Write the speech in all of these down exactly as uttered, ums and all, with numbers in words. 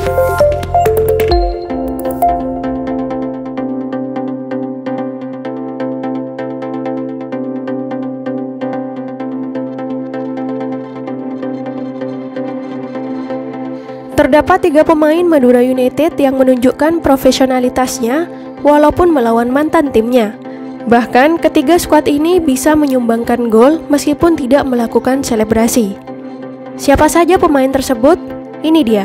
Terdapat tiga pemain Madura United yang menunjukkan profesionalitasnya walaupun melawan mantan timnya. Bahkan ketiga skuad ini bisa menyumbangkan gol meskipun tidak melakukan selebrasi. Siapa saja pemain tersebut? Ini dia.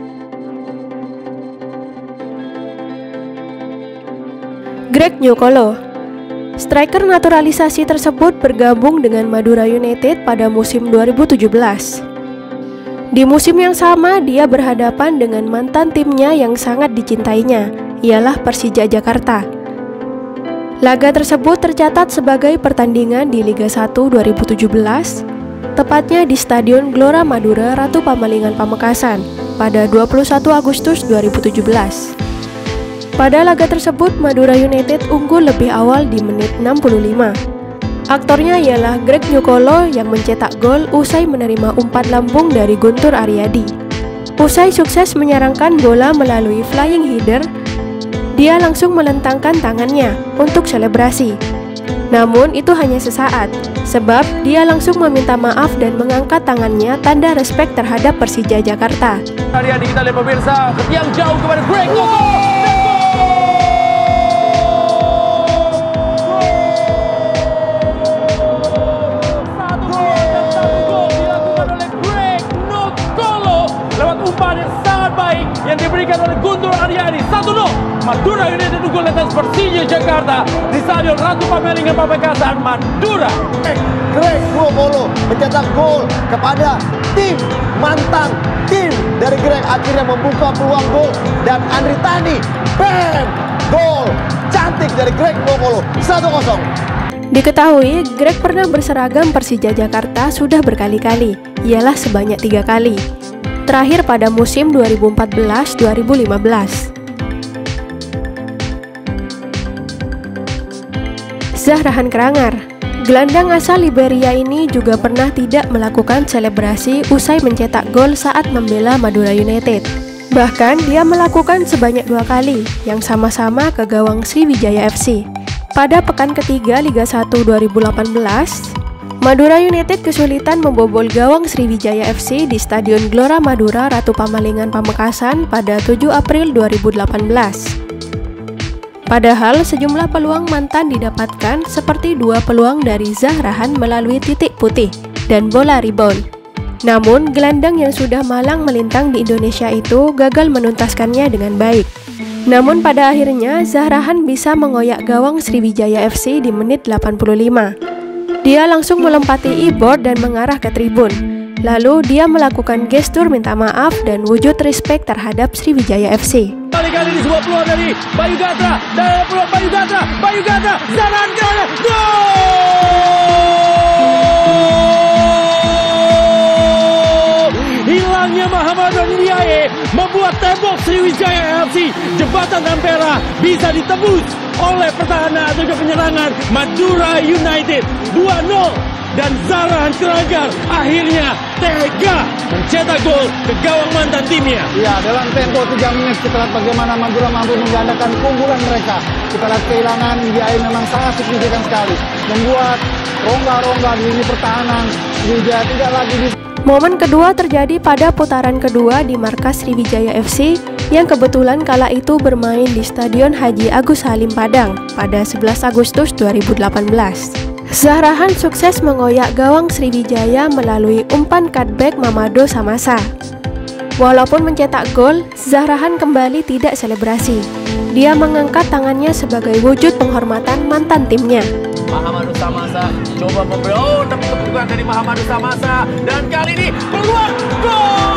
Greg Nyokolo. Striker naturalisasi tersebut bergabung dengan Madura United pada musim dua ribu tujuh belas. Di musim yang sama, dia berhadapan dengan mantan timnya yang sangat dicintainya, ialah Persija Jakarta. Laga tersebut tercatat sebagai pertandingan di Liga satu dua ribu tujuh belas, tepatnya di Stadion Gelora Madura Ratu Pamalingan Pamekasan pada dua puluh satu Agustus dua ribu tujuh belas. Pada laga tersebut, Madura United unggul lebih awal di menit enam puluh lima. Aktornya ialah Greg Nyokolo yang mencetak gol usai menerima umpan lambung dari Guntur Aryadi. Usai sukses menyerangkan bola melalui flying header, dia langsung melentangkan tangannya untuk selebrasi. Namun itu hanya sesaat, sebab dia langsung meminta maaf dan mengangkat tangannya tanda respek terhadap Persija Jakarta. Aryadi, kita lihat pemirsa, yang jauh kepada Greg Nyokolo. Yang diberikan oleh Guntur Aryadi. Satu nol Madura United unggul atas Persija Jakarta di Stadion Ratu Pamalingan Pamekasan, Madura. Greg Nyokolo mencetak gol kepada tim mantan tim dari Greg, akhirnya membuka peluang gol, dan Andri Tani, bam, gol cantik dari Greg Nyokolo, satu kosong. Diketahui, Greg pernah berseragam Persija Jakarta sudah berkali-kali, ialah sebanyak tiga kali. Terakhir pada musim dua ribu empat belas dua ribu lima belas. Zahrahan Krangar. Gelandang asal Liberia ini juga pernah tidak melakukan selebrasi usai mencetak gol saat membela Madura United. Bahkan dia melakukan sebanyak dua kali, yang sama-sama ke gawang Sriwijaya F C. Pada pekan ketiga Liga satu dua ribu delapan belas, Madura United kesulitan membobol gawang Sriwijaya F C di Stadion Gelora Madura Ratu Pamalingan Pamekasan pada tujuh April dua ribu delapan belas. Padahal sejumlah peluang mantan didapatkan, seperti dua peluang dari Zahrahan melalui titik putih dan bola rebound. Namun gelandang yang sudah malang melintang di Indonesia itu gagal menuntaskannya dengan baik. Namun pada akhirnya Zahrahan bisa mengoyak gawang Sriwijaya F C di menit delapan puluh lima. Dia langsung melompati e-board dan mengarah ke tribun. Lalu dia melakukan gestur minta maaf dan wujud respek terhadap Sriwijaya F C. Kali-kali ini sebuah peluang dari Bayu Gatra, dan peluang Bayu Gatra, Bayu Gatra, Zahrahan Krangar, gol! Hilangnya Muhammad Ndiaye membuat tembok Sriwijaya F C, jembatan Ampera, bisa ditembus oleh pertahanan atau penyerangan Madura United. Dua nol, dan Zahrahan Krangar akhirnya tega mencetak gol ke gawang mantan timnya. Ya, dalam tempo tiga menit kita lihat bagaimana Madura mampu menggandakan keunggulan mereka. Kita lihat kehilangan Ndiaye memang sangat signifikan sekali, membuat rongga-rongga di lini pertahanan Sriwijaya tidak lagi bisa. Momen kedua terjadi pada putaran kedua di markas Sriwijaya F C yang kebetulan kala itu bermain di Stadion Haji Agus Salim Padang pada sebelas Agustus dua ribu delapan belas. Zahrahan sukses mengoyak gawang Sriwijaya melalui umpan cutback Mamado Samasa. Walaupun mencetak gol, Zahrahan kembali tidak selebrasi. Dia mengangkat tangannya sebagai wujud penghormatan mantan timnya. Mahamadou Samasa coba memberi, oh tapi kebutuhan dari Mahamadou Samasa, dan kali ini peluang gol!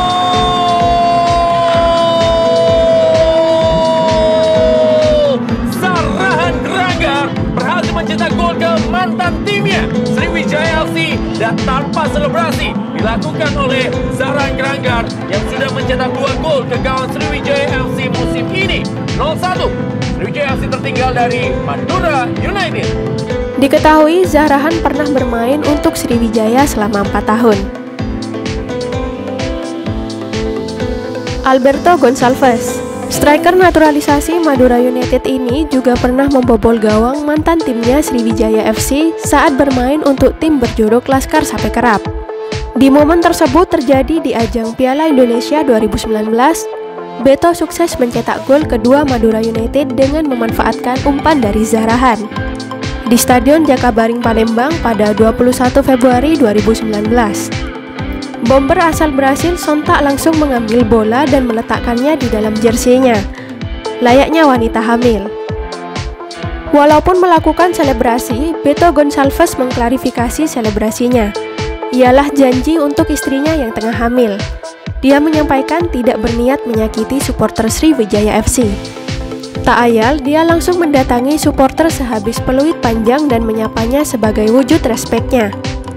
Zahrahan Krangar berhasil mencetak gol ke mantan timnya Sriwijaya F C, dan tanpa selebrasi dilakukan oleh Zahrahan Krangar yang sudah mencetak dua gol ke gawang Sriwijaya F C musim ini. nol satu Sriwijaya F C tertinggal dari Madura United. Diketahui Zahrahan pernah bermain untuk Sriwijaya selama empat tahun. Alberto Gonçalves. Striker naturalisasi Madura United ini juga pernah membobol gawang mantan timnya Sriwijaya F C saat bermain untuk tim berjuluk Laskar Sapekerap. Di momen tersebut terjadi di ajang Piala Indonesia dua ribu sembilan belas, Beto sukses mencetak gol kedua Madura United dengan memanfaatkan umpan dari Zahrahan di Stadion Jakabaring Palembang pada dua puluh satu Februari dua ribu sembilan belas. Bomber asal Brasil sontak langsung mengambil bola dan meletakkannya di dalam jersinya, layaknya wanita hamil. Walaupun melakukan selebrasi, Beto Gonçalves mengklarifikasi selebrasinya. Ialah janji untuk istrinya yang tengah hamil. Dia menyampaikan tidak berniat menyakiti supporter Sriwijaya F C. Tak ayal, dia langsung mendatangi supporter sehabis peluit panjang dan menyapanya sebagai wujud respeknya.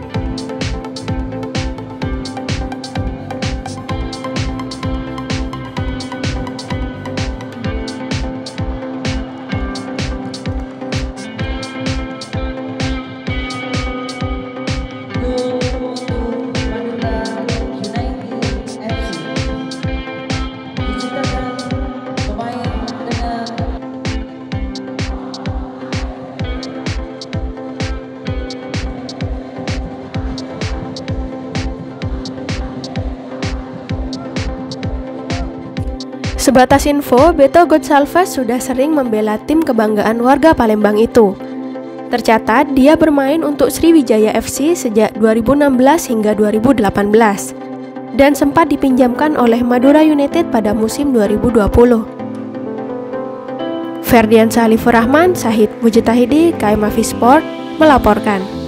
Sebatas info, Beto Gonçalves sudah sering membela tim kebanggaan warga Palembang itu. Tercatat, dia bermain untuk Sriwijaya F C sejak dua ribu enam belas hingga dua ribu delapan belas dan sempat dipinjamkan oleh Madura United pada musim dua ribu dua puluh. Ferdian Salifur Rahman, Sahid Mujtahidi, K M A V Sport melaporkan.